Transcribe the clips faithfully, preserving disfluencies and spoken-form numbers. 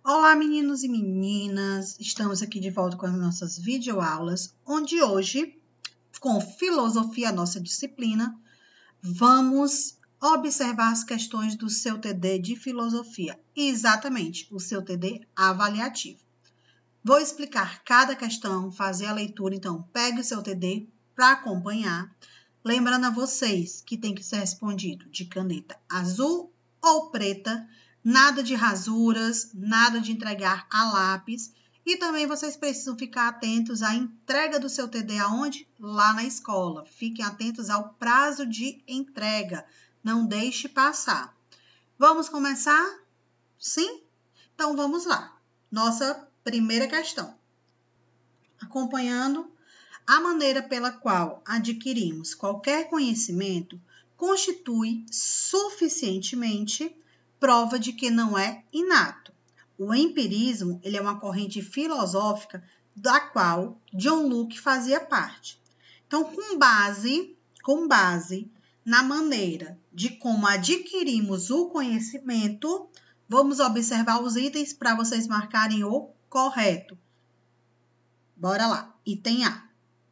Olá, meninos e meninas! Estamos aqui de volta com as nossas videoaulas, onde hoje, com filosofia, nossa disciplina, vamos observar as questões do seu T D de filosofia. Exatamente, o seu T D avaliativo. Vou explicar cada questão, fazer a leitura, então pegue o seu T D para acompanhar. Lembrando a vocês que tem que ser respondido de caneta azul ou preta, nada de rasuras, nada de entregar a lápis. E também vocês precisam ficar atentos à entrega do seu T D aonde? Lá na escola. Fiquem atentos ao prazo de entrega. Não deixe passar. Vamos começar? Sim? Então vamos lá. Nossa primeira questão. Acompanhando, a maneira pela qual adquirimos qualquer conhecimento constitui suficientemente prova de que não é inato. O empirismo, ele é uma corrente filosófica da qual John Locke fazia parte. Então, com base, com base na maneira de como adquirimos o conhecimento, vamos observar os itens para vocês marcarem o correto. Bora lá. Item A.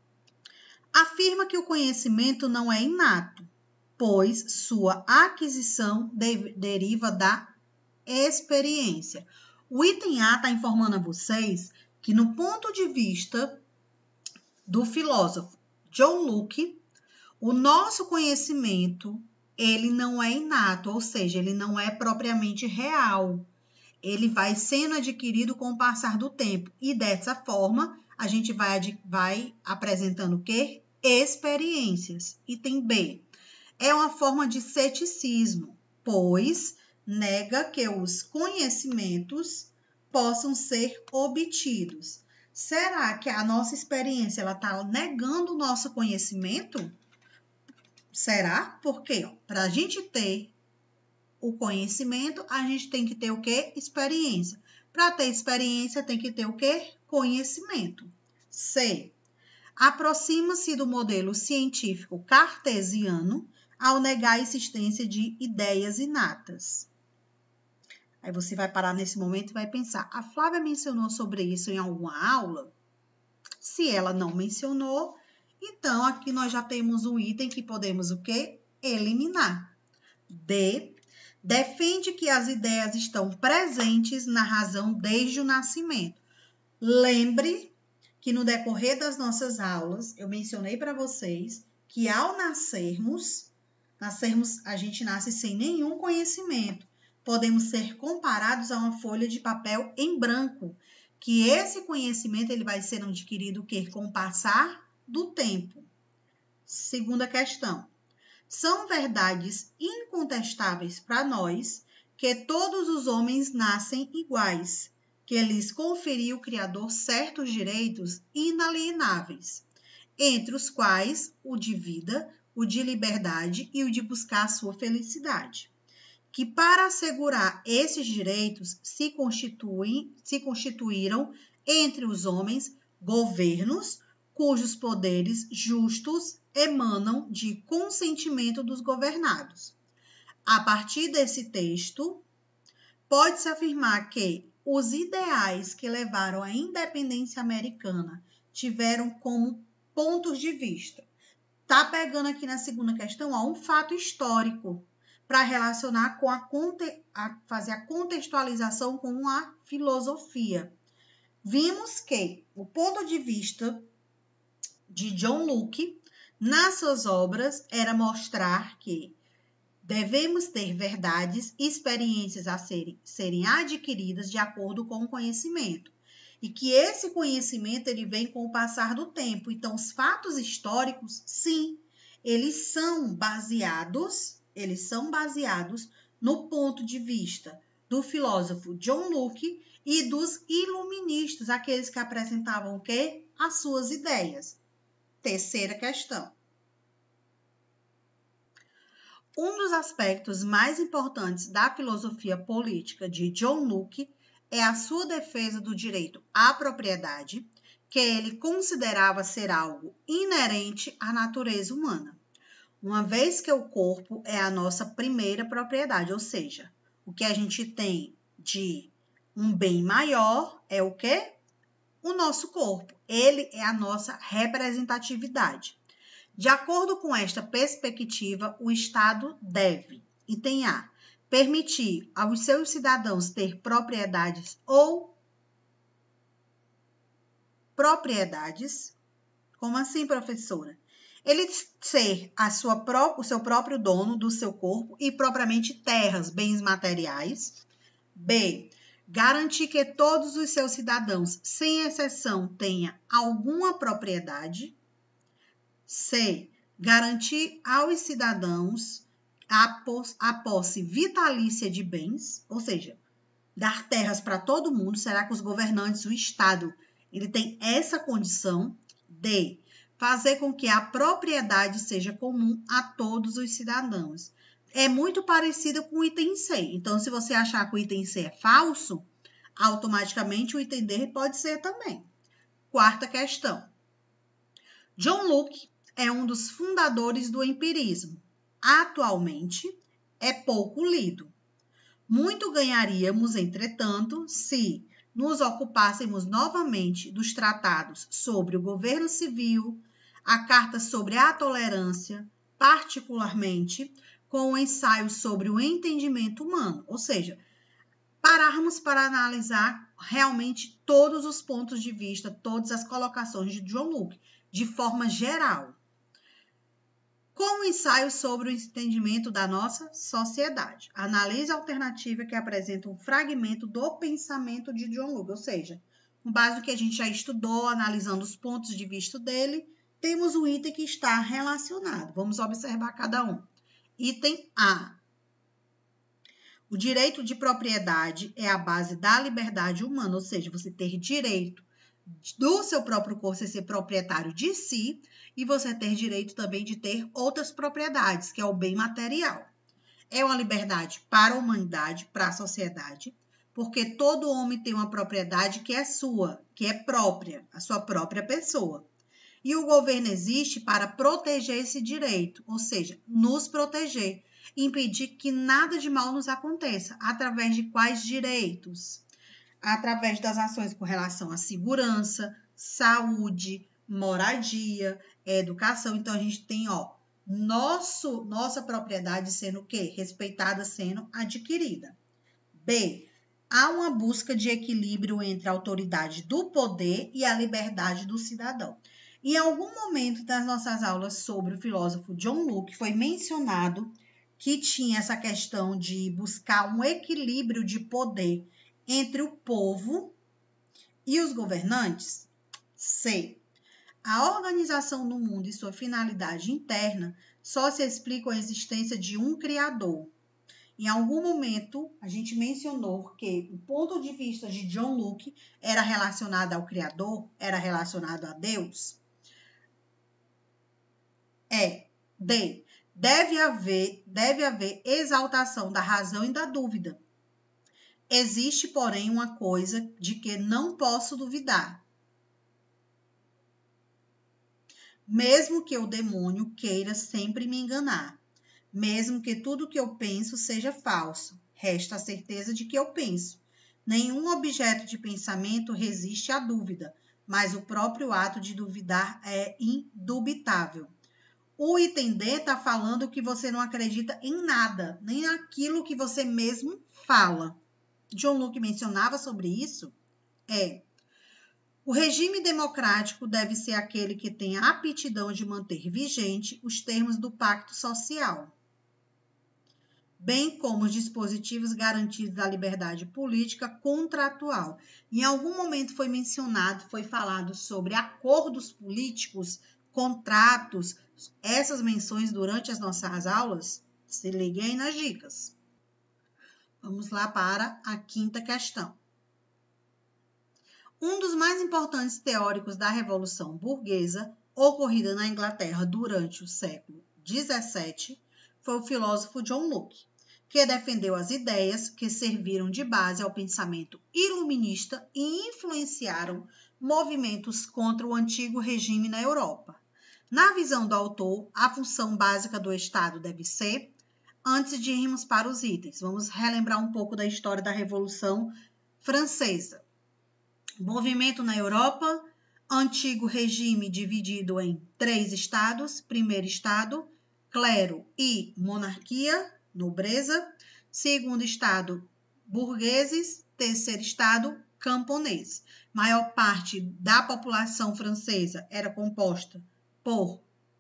Afirma que o conhecimento não é inato, pois sua aquisição de, deriva da experiência. O item A está informando a vocês que, no ponto de vista do filósofo John Locke, o nosso conhecimento ele não é inato, ou seja, ele não é propriamente real. Ele vai sendo adquirido com o passar do tempo. E dessa forma, a gente vai, vai apresentando o quê? Experiências. Item B. É uma forma de ceticismo, pois nega que os conhecimentos possam ser obtidos. Será que a nossa experiência está negando o nosso conhecimento? Será? Porque para a gente ter o conhecimento, a gente tem que ter o quê? Experiência. Para ter experiência, tem que ter o quê? Conhecimento. C. Aproxima-se do modelo científico cartesiano ao negar a existência de ideias inatas. Aí você vai parar nesse momento e vai pensar, a Flávia mencionou sobre isso em alguma aula? Se ela não mencionou, então aqui nós já temos um item que podemos o quê? Eliminar. D. Defende que as ideias estão presentes na razão desde o nascimento. Lembre que no decorrer das nossas aulas, eu mencionei para vocês que ao nascermos, nascermos, a gente nasce sem nenhum conhecimento. Podemos ser comparados a uma folha de papel em branco, que esse conhecimento ele vai ser adquirido que, com o passar do tempo. Segunda questão. São verdades incontestáveis para nós que todos os homens nascem iguais, que lhes conferiu o Criador certos direitos inalienáveis, entre os quais o de vida, o de liberdade e o de buscar a sua felicidade, que para assegurar esses direitos se, constituem, se constituíram entre os homens governos cujos poderes justos emanam de consentimento dos governados. A partir desse texto, pode-se afirmar que os ideais que levaram à independência americana tiveram como pontos de vista. Tá pegando aqui na segunda questão ó, um fato histórico para relacionar com a, a fazer a contextualização com a filosofia. Vimos que o ponto de vista de John Locke nas suas obras era mostrar que devemos ter verdades e experiências a serem, serem adquiridas de acordo com o conhecimento. E que esse conhecimento ele vem com o passar do tempo. Então, os fatos históricos, sim, eles são baseados, eles são baseados no ponto de vista do filósofo John Locke e dos iluministas, aqueles que apresentavam o quê? As suas ideias. Terceira questão. Um dos aspectos mais importantes da filosofia política de John Locke é a sua defesa do direito à propriedade, que ele considerava ser algo inerente à natureza humana, uma vez que o corpo é a nossa primeira propriedade, ou seja, o que a gente tem de Um bem maior é o quê? O nosso corpo. Ele é a nossa representatividade. De acordo com esta perspectiva, o Estado deve, item A, permitir aos seus cidadãos ter propriedades ou propriedades. Como assim, professora? Ele ser a sua pró- o seu próprio dono do seu corpo e propriamente terras, bens materiais. B, garantir que todos os seus cidadãos, sem exceção, tenham alguma propriedade. C, garantir aos cidadãos a, poss- a posse vitalícia de bens, ou seja, dar terras para todo mundo. Será que os governantes, o Estado, ele tem essa condição? D, fazer com que a propriedade seja comum a todos os cidadãos. É muito parecido com o item C. Então, se você achar que o item C é falso, automaticamente o item D pode ser também. Quarta questão. John Locke é um dos fundadores do empirismo. Atualmente, é pouco lido. Muito ganharíamos, entretanto, se nos ocupássemos novamente dos tratados sobre o governo civil, a carta sobre a tolerância, particularmente com o ensaio sobre o entendimento humano, ou seja, pararmos para analisar realmente todos os pontos de vista, todas as colocações de John Locke, de forma geral, com o ensaio sobre o entendimento da nossa sociedade. Analise alternativa que apresenta um fragmento do pensamento de John Locke, ou seja, com base no que a gente já estudou, analisando os pontos de vista dele, temos um item que está relacionado. Vamos observar cada um. Item A. O direito de propriedade é a base da liberdade humana, ou seja, você ter direito do seu próprio corpo, você ser proprietário de si, e você ter direito também de ter outras propriedades, que é o bem material. É uma liberdade para a humanidade, para a sociedade, porque todo homem tem uma propriedade que é sua, que é própria, a sua própria pessoa. E o governo existe para proteger esse direito, ou seja, nos proteger, impedir que nada de mal nos aconteça. Através de quais direitos? Através das ações com relação à segurança, saúde, moradia, educação. Então, a gente tem, ó, nosso, nossa propriedade sendo o quê? Respeitada, sendo adquirida. B, há uma busca de equilíbrio entre a autoridade do poder e a liberdade do cidadão. Em algum momento das nossas aulas sobre o filósofo John Locke, foi mencionado que tinha essa questão de buscar um equilíbrio de poder entre o povo e os governantes. C, a organização do mundo e sua finalidade interna só se explica com a existência de um criador. Em algum momento, a gente mencionou que o ponto de vista de John Locke era relacionado ao Criador, era relacionado a Deus. É. D. Deve haver, deve haver exaltação da razão e da dúvida. Existe, porém, uma coisa de que não posso duvidar. Mesmo que o demônio queira sempre me enganar, mesmo que tudo que eu penso seja falso, resta a certeza de que eu penso. Nenhum objeto de pensamento resiste à dúvida, mas o próprio ato de duvidar é indubitável. O item D está falando que você não acredita em nada, nem naquilo que você mesmo fala. John Locke mencionava sobre isso. É. O regime democrático deve ser aquele que tem a aptidão de manter vigente os termos do pacto social, bem como os dispositivos garantidos da liberdade política contratual. Em algum momento foi mencionado, foi falado sobre acordos políticos, contratos, essas menções durante as nossas aulas. Se liguem nas dicas. Vamos lá para a quinta questão. Um dos mais importantes teóricos da Revolução Burguesa, ocorrida na Inglaterra durante o século dezessete, foi o filósofo John Locke, que defendeu as ideias que serviram de base ao pensamento iluminista e influenciaram movimentos contra o antigo regime na Europa. Na visão do autor, a função básica do Estado deve ser, antes de irmos para os itens, vamos relembrar um pouco da história da Revolução francesa. Movimento na Europa, antigo regime dividido em três estados. Primeiro estado, clero e monarquia, nobreza. Segundo estado, burgueses. Terceiro estado, camponeses. Maior parte da população francesa era composta por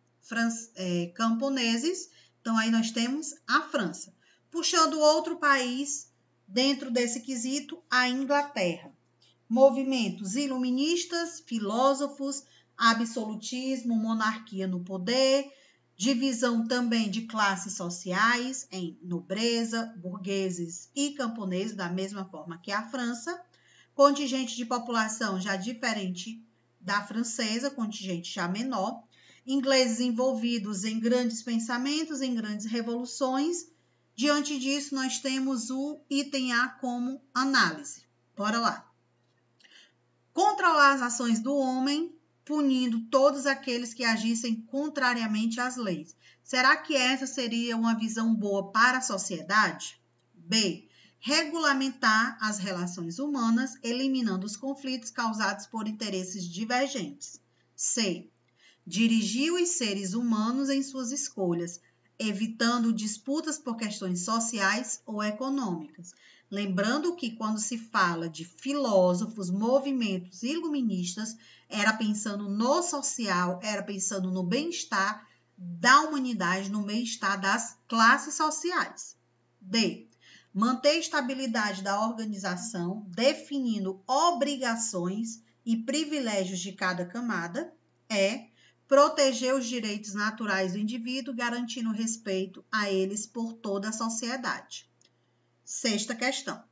é, camponeses. Então, aí nós temos a França. Puxando outro país dentro desse quesito, a Inglaterra. Movimentos iluministas, filósofos, absolutismo, monarquia no poder, divisão também de classes sociais em nobreza, burgueses e camponeses, da mesma forma que a França, contingente de população já diferente da francesa, contingente já menor, ingleses envolvidos em grandes pensamentos, em grandes revoluções. Diante disso, nós temos o item A como análise. Bora lá. Controlar as ações do homem, punindo todos aqueles que agissem contrariamente às leis. Será que essa seria uma visão boa para a sociedade? B. Regulamentar as relações humanas, eliminando os conflitos causados por interesses divergentes. C. Dirigir os seres humanos em suas escolhas, evitando disputas por questões sociais ou econômicas. Lembrando que quando se fala de filósofos, movimentos iluministas, era pensando no social, era pensando no bem-estar da humanidade, no bem-estar das classes sociais. D. Manter a estabilidade da organização, definindo obrigações e privilégios de cada camada. E. Proteger os direitos naturais do indivíduo, garantindo respeito a eles por toda a sociedade. Sexta questão.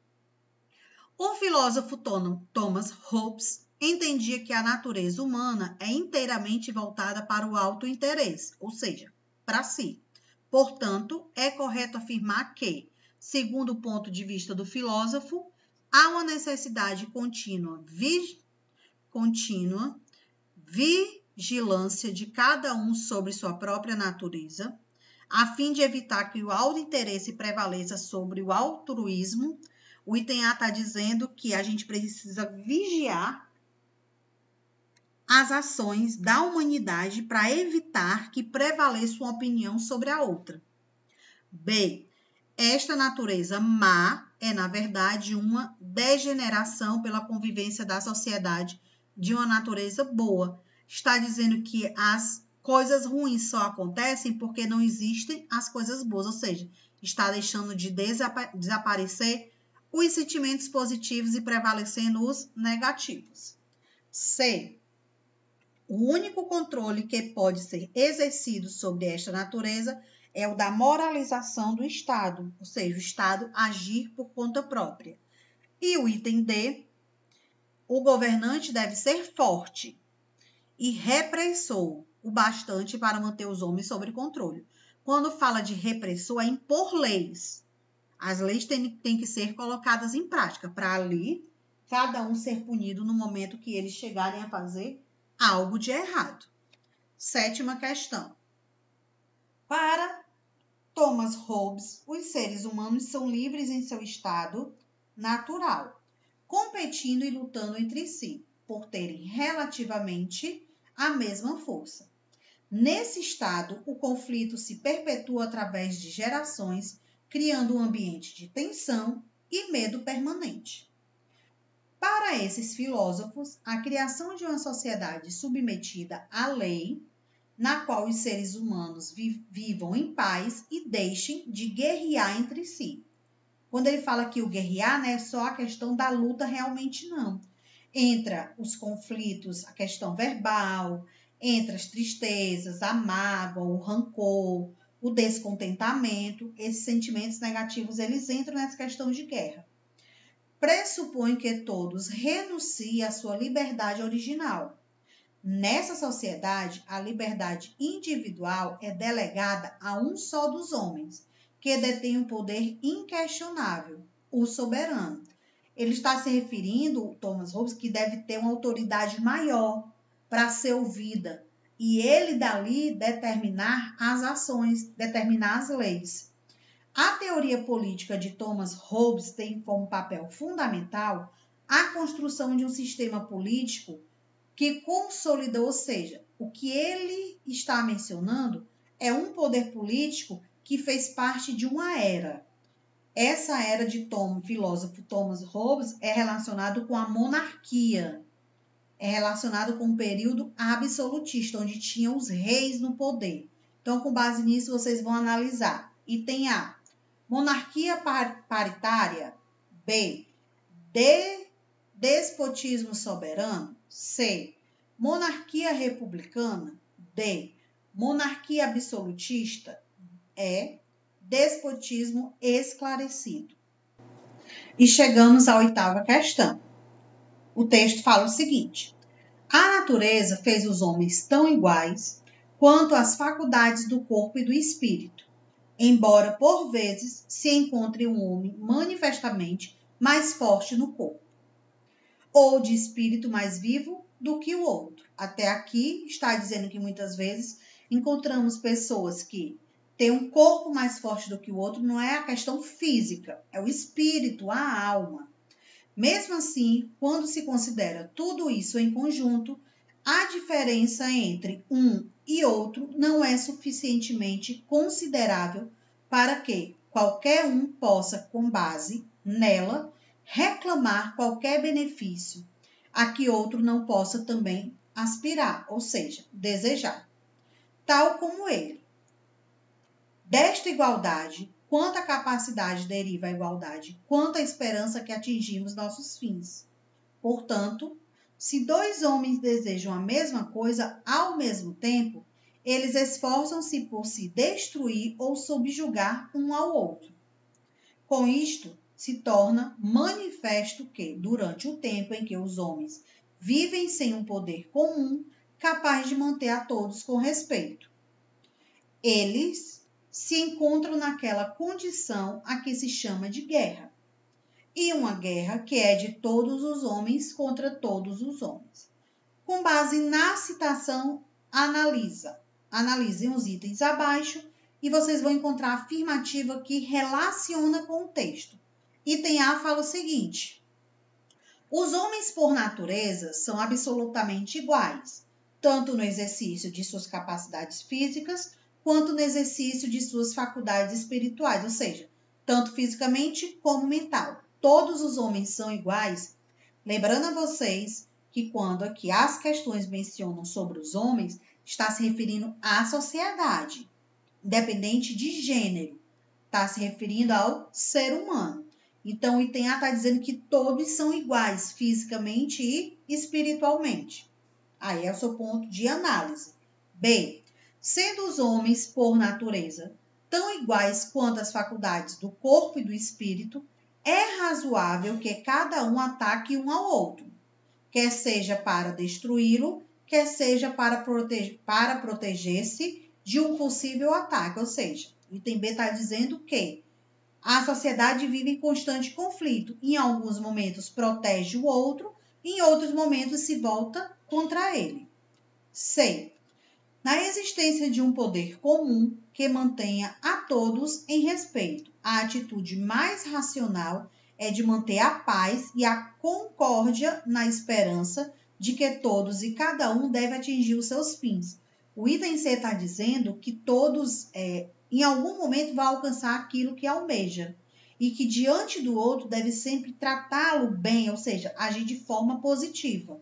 O filósofo Thomas Hobbes entendia que a natureza humana é inteiramente voltada para o autointeresse, ou seja, para si. Portanto, é correto afirmar que, segundo o ponto de vista do filósofo, há uma necessidade contínua, vi, contínua, vigilância de cada um sobre sua própria natureza, a fim de evitar que o autointeresse prevaleça sobre o altruísmo. O item A está dizendo que a gente precisa vigiar as ações da humanidade para evitar que prevaleça uma opinião sobre a outra. B. Esta natureza má é, na verdade, uma degeneração pela convivência da sociedade de uma natureza boa. Está dizendo que as coisas ruins só acontecem porque não existem as coisas boas, ou seja, está deixando de desapa- desaparecer os sentimentos positivos e prevalecendo os negativos. C. O único controle que pode ser exercido sobre esta natureza é o da moralização do Estado, ou seja, o Estado agir por conta própria. E o item D, o governante deve ser forte e repressor o bastante para manter os homens sob controle. Quando fala de repressor, é impor leis. As leis têm, têm que ser colocadas em prática, para ali cada um ser punido no momento que eles chegarem a fazer algo de errado. Sétima questão. Para Thomas Hobbes, os seres humanos são livres em seu estado natural, competindo e lutando entre si, por terem relativamente a mesma força. Nesse estado, o conflito se perpetua através de gerações, criando um ambiente de tensão e medo permanente. Para esses filósofos, a criação de uma sociedade submetida à lei, na qual os seres humanos vi- vivam em paz e deixem de guerrear entre si. Quando ele fala que o guerrear não é só a questão da luta realmente, não. Entra os conflitos, a questão verbal, entre as tristezas, a mágoa, o rancor, o descontentamento, esses sentimentos negativos, eles entram nessa questão de guerra. Pressupõe que todos renunciem à sua liberdade original. Nessa sociedade, a liberdade individual é delegada a um só dos homens, que detém um poder inquestionável, o soberano. Ele está se referindo, Thomas Hobbes, que deve ter uma autoridade maior para ser ouvida, e ele dali determinar as ações, determinar as leis. A teoria política de Thomas Hobbes tem como papel fundamental a construção de um sistema político que consolidou, ou seja, o que ele está mencionando é um poder político que fez parte de uma era. Essa era de Tom, filósofo Thomas Hobbes é relacionado com a monarquia, é relacionado com um período absolutista, onde tinham os reis no poder. Então, com base nisso, vocês vão analisar. Item A, monarquia paritária. B, de despotismo soberano. C, monarquia republicana. D, monarquia absolutista. E, despotismo esclarecido. E chegamos à oitava questão. O texto fala o seguinte: a natureza fez os homens tão iguais quanto as faculdades do corpo e do espírito, embora por vezes se encontre um homem manifestamente mais forte no corpo, ou de espírito mais vivo do que o outro. Até aqui está dizendo que muitas vezes encontramos pessoas que têm um corpo mais forte do que o outro, não é a questão física, é o espírito, a alma. Mesmo assim, quando se considera tudo isso em conjunto, a diferença entre um e outro não é suficientemente considerável para que qualquer um possa, com base nela, reclamar qualquer benefício a que outro não possa também aspirar, ou seja, desejar, tal como ele. Desta igualdade, quanto a capacidade deriva a igualdade, quanto a esperança que atingimos nossos fins. Portanto, se dois homens desejam a mesma coisa ao mesmo tempo, eles esforçam-se por se destruir ou subjugar um ao outro. Com isto, se torna manifesto que, durante o tempo em que os homens vivem sem um poder comum capaz de manter a todos com respeito, eles se encontram naquela condição a que se chama de guerra. E uma guerra que é de todos os homens contra todos os homens. Com base na citação, analisa. Analisem os itens abaixo e vocês vão encontrar a afirmativa que relaciona com o texto. Item A fala o seguinte: os homens, por natureza, são absolutamente iguais, tanto no exercício de suas capacidades físicas, quanto no exercício de suas faculdades espirituais, ou seja, tanto fisicamente como mental. Todos os homens são iguais, lembrando a vocês que quando aqui as questões mencionam sobre os homens, está se referindo à sociedade, independente de gênero, está se referindo ao ser humano. Então, o item A está dizendo que todos são iguais, fisicamente e espiritualmente. Aí é o seu ponto de análise. B, sendo os homens, por natureza, tão iguais quanto as faculdades do corpo e do espírito, é razoável que cada um ataque um ao outro, quer seja para destruí-lo, quer seja para, protege- para proteger-se de um possível ataque. Ou seja, o item B está dizendo que a sociedade vive em constante conflito. Em alguns momentos protege o outro, em outros momentos se volta contra ele. C, na existência de um poder comum que mantenha a todos em respeito, a atitude mais racional é de manter a paz e a concórdia na esperança de que todos e cada um deve atingir os seus fins. O item C está dizendo que todos, é, em algum momento, vão alcançar aquilo que almeja e que diante do outro deve sempre tratá-lo bem, ou seja, agir de forma positiva.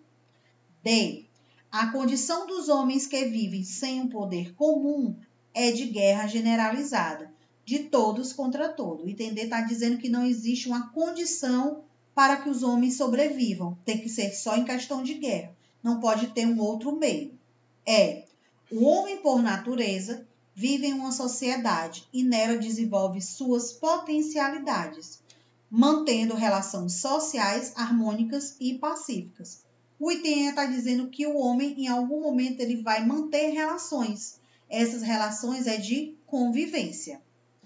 D, a condição dos homens que vivem sem um poder comum é de guerra generalizada, de todos contra todos. O item D está dizendo que não existe uma condição para que os homens sobrevivam. Tem que ser só em questão de guerra. Não pode ter um outro meio. É, o homem, por natureza, vive em uma sociedade e nela desenvolve suas potencialidades, mantendo relações sociais harmônicas e pacíficas. O item E está dizendo que o homem, em algum momento, ele vai manter relações. Essas relações é de convivência.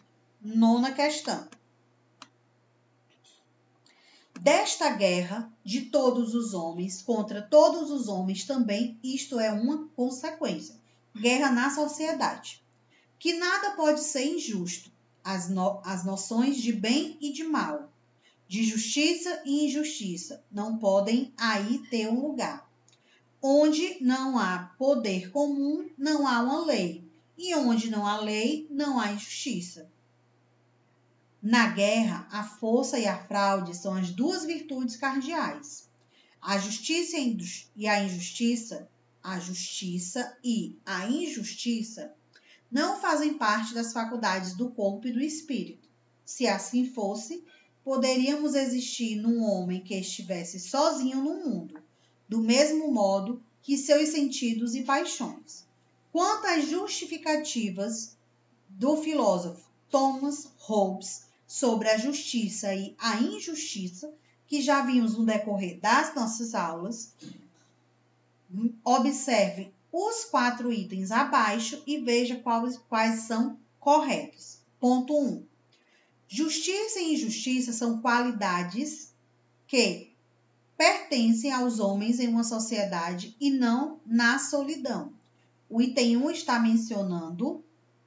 Nona questão. Desta guerra de todos os homens contra todos os homens também, isto é uma consequência. Guerra na sociedade. Que nada pode ser injusto. As, no, as noções de bem e de mal, de justiça e injustiça. Não podem aí ter um lugar. Onde não há poder comum, não há uma lei. E onde não há lei, não há injustiça. Na guerra, a força e a fraude são as duas virtudes cardeais. A justiça e a injustiça, a justiça e a injustiça não fazem parte das faculdades do corpo e do espírito. Se assim fosse, poderíamos existir num homem que estivesse sozinho no mundo, do mesmo modo que seus sentidos e paixões. Quanto às justificativas do filósofo Thomas Hobbes sobre a justiça e a injustiça, que já vimos no decorrer das nossas aulas, observe os quatro itens abaixo e veja quais, quais são corretos. Ponto um. Justiça e injustiça são qualidades que pertencem aos homens em uma sociedade e não na solidão. O item um está mencionando,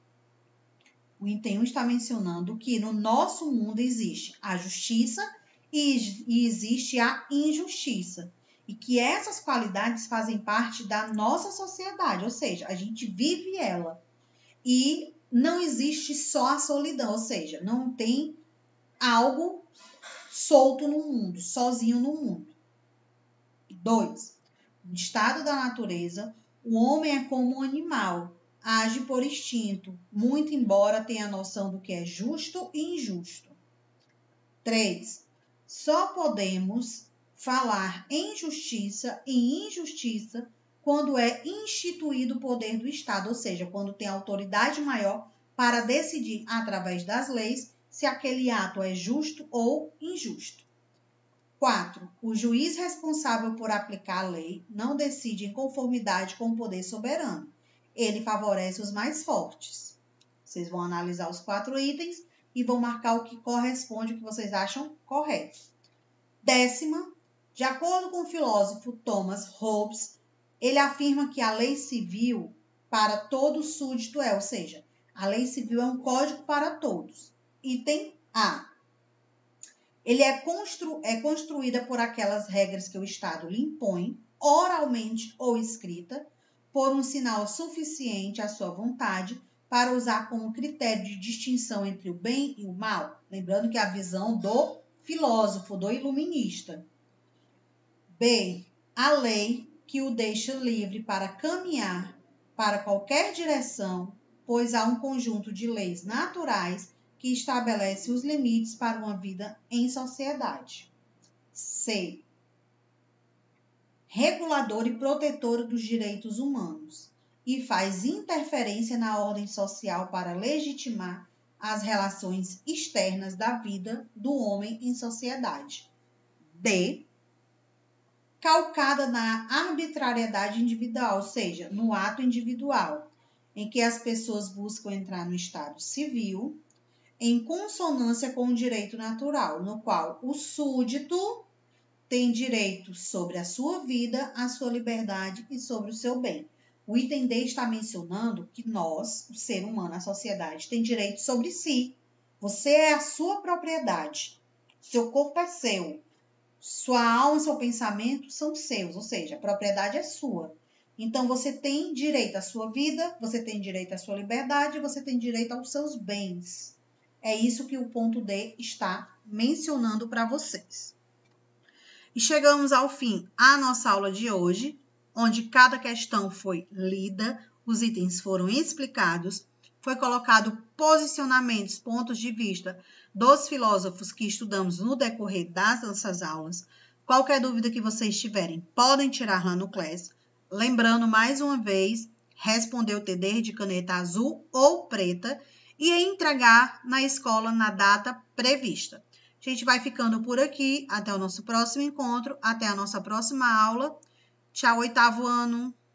o item um está mencionando que no nosso mundo existe a justiça e, e existe a injustiça. E que essas qualidades fazem parte da nossa sociedade, ou seja, a gente vive ela. E não existe só a solidão, ou seja, não tem algo solto no mundo, sozinho no mundo. Dois. No estado da natureza, o homem é como um animal, age por instinto, muito embora tenha noção do que é justo e injusto. Três. Só podemos falar em justiça e injustiça quando é instituído o poder do Estado, ou seja, quando tem autoridade maior para decidir através das leis se aquele ato é justo ou injusto. quatro. O juiz responsável por aplicar a lei não decide em conformidade com o poder soberano. Ele favorece os mais fortes. Vocês vão analisar os quatro itens e vão marcar o que corresponde, o que vocês acham correto. Décima, de acordo com o filósofo Thomas Hobbes, ele afirma que a lei civil para todo súdito é, ou seja, a lei civil é um código para todos. Item A. Ele é, constru, é construída por aquelas regras que o Estado lhe impõe, oralmente ou escrita, por um sinal suficiente à sua vontade para usar como critério de distinção entre o bem e o mal. Lembrando que é a visão do filósofo, do iluminista. B. A lei que o deixa livre para caminhar para qualquer direção, pois há um conjunto de leis naturais que estabelece os limites para uma vida em sociedade. C. Regulador e protetor dos direitos humanos e faz interferência na ordem social para legitimar as relações externas da vida do homem em sociedade. D. Calcada na arbitrariedade individual, ou seja, no ato individual, em que as pessoas buscam entrar no estado civil, em consonância com o direito natural, no qual o súdito tem direito sobre a sua vida, a sua liberdade e sobre o seu bem. O item D está mencionando que nós, o ser humano, a sociedade, tem direito sobre si. Você é a sua propriedade. Seu corpo é seu. Sua alma e seu pensamento são seus, ou seja, a propriedade é sua. Então, você tem direito à sua vida, você tem direito à sua liberdade, você tem direito aos seus bens. É isso que o ponto D está mencionando para vocês. E chegamos ao fim da nossa aula de hoje, onde cada questão foi lida, os itens foram explicados, foi colocado posicionamentos, pontos de vista dos filósofos que estudamos no decorrer das nossas aulas. Qualquer dúvida que vocês tiverem, podem tirar lá no Class. Lembrando, mais uma vez, responder o T D de caneta azul ou preta e entregar na escola na data prevista. A gente vai ficando por aqui. Até o nosso próximo encontro. Até a nossa próxima aula. Tchau, oitavo ano.